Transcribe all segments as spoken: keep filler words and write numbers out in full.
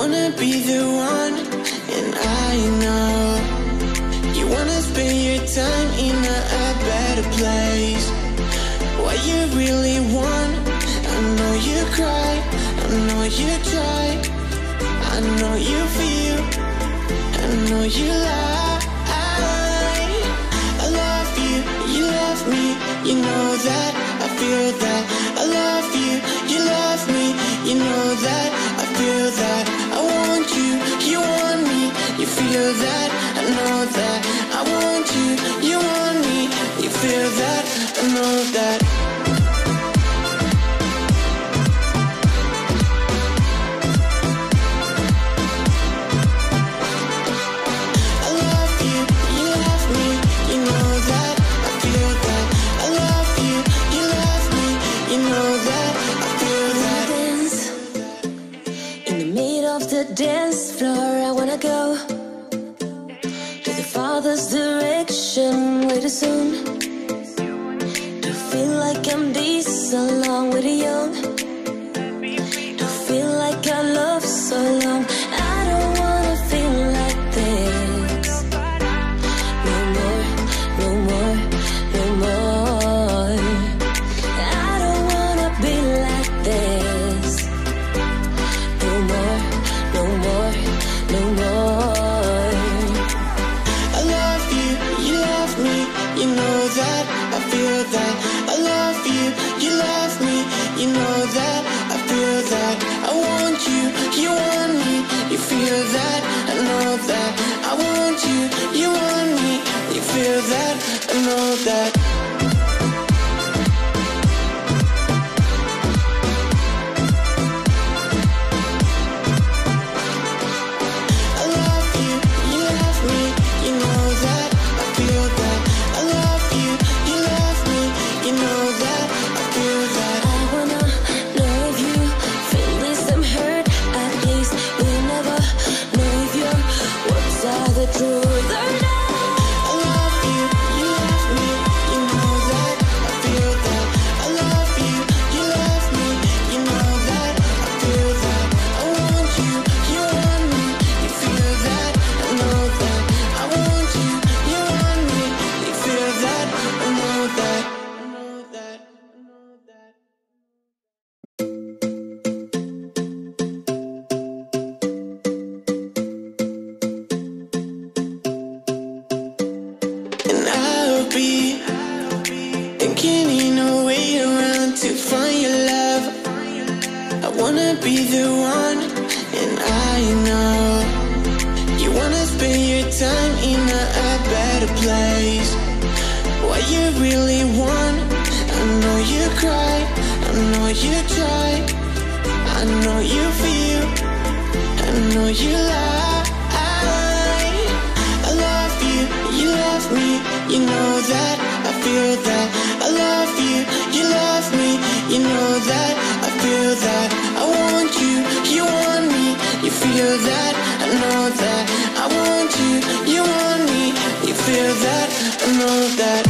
wanna be the one, and I know you wanna spend your time in a, a better place. What you really want, I know you cry, I know you try, I know you feel, I know you lie. I love you, you love me, you know that, I feel that. I love you, you love me, you know that, I feel that. I want you, you want me, you feel that, I know that. I want you, you want me, you feel that, I know that. Dance floor, I wanna go to the Father's direction way too soon. To feel like I'm this along with the young, to feel like I love so long. I don't wanna feel like this no more, no more, no more. I don't wanna be like this no more, no more, no more. I love you, you love me, you know that, I feel that. I love you, you love me, you know that, I feel that. I want you, you want me, you feel that, I know that. I want you, you want me, you feel that, I know that. Be the one, and I know you wanna spend your time in a, a better place. What you really want, I know you cry, I know you try, I know you feel, I know you lie. I love you, you love me, you know that, I feel that. I love you, you love me, you know that, I feel that. I want you, you want me, you feel that, I know that. I want you, you want me, you feel that, I know that.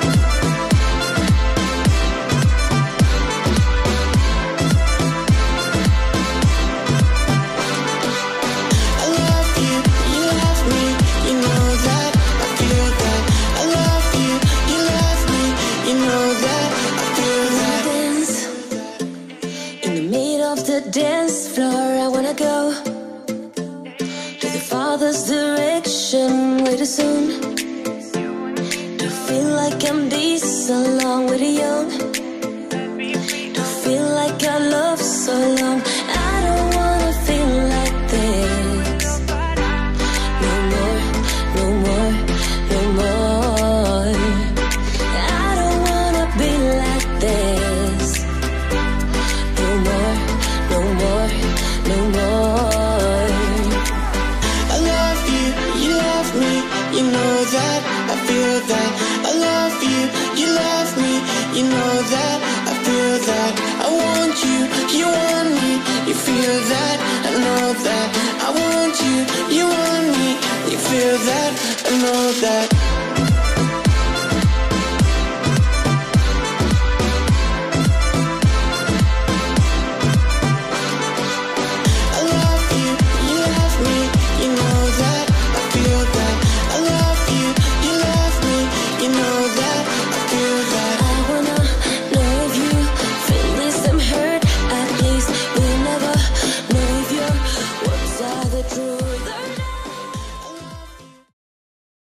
I love you, you love me, you know that, I feel that. I love you, you love me, you know that, I feel that. Dance in the middle of the dance floor, I wanna go to the Father's direction way too soon. To feel like I'm this along with the young, to feel like I love so long. I don't wanna feel like this no more, no more, no more. I don't wanna be like this no more, no more, no more. I love you, you love me, you know that, I feel that. I love you, you love me, you know that, I feel that. I want you, you want me, you feel that, I know that. I want you, you want me, you feel that, I know that.